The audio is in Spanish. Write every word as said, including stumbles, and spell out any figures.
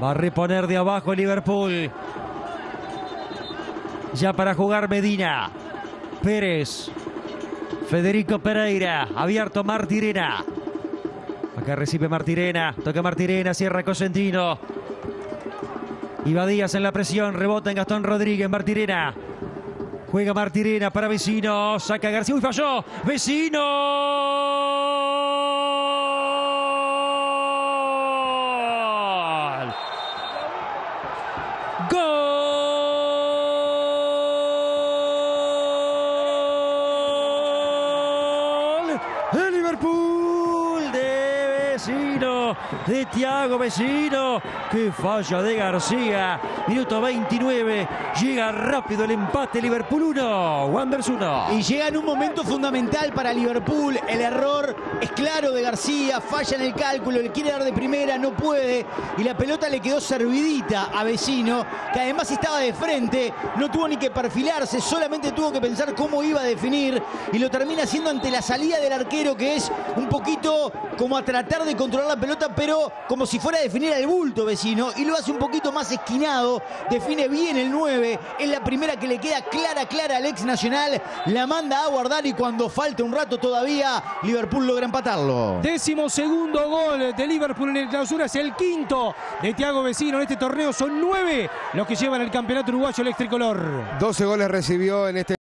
Va a reponer de abajo Liverpool. Ya para jugar Medina. Pérez. Federico Pereira. Abierto Martirena. Acá recibe Martirena. Toca Martirena. Cierra Cosentino. Iba Díaz en la presión. Rebota en Gastón Rodríguez. Martirena. Juega Martirena para Vecino. Saca García. ¡Uy, falló! ¡Vecino! El Liverpool de Vecino, de Thiago Vecino. Qué falla de García. Minuto veintinueve. Llega rápido el empate. Liverpool uno, Wanderers uno. Y llega en un momento fundamental para Liverpool. El error es claro de García. Falla en el cálculo. Le quiere dar de primera. No puede. Y la pelota le quedó servidita a Vecino, que además estaba de frente. No tuvo ni que perfilarse. Solamente tuvo que pensar cómo iba a definir. Y lo termina haciendo ante la salida del arquero, que es un poquito como a tratar de controlar la pelota, pero como si fuera a definir al bulto Vecino. Y lo hace un poquito más esquinado. Define bien el nueve. Es la primera que le queda clara, clara al ex Nacional. La manda a guardar y cuando falta un rato todavía, Liverpool logra empatarlo. Décimo segundo gol de Liverpool en el clausura. Es el quinto de Thiago Vecino en este torneo. Son nueve los que llevan el campeonato uruguayo el tricolor. doce goles recibió en este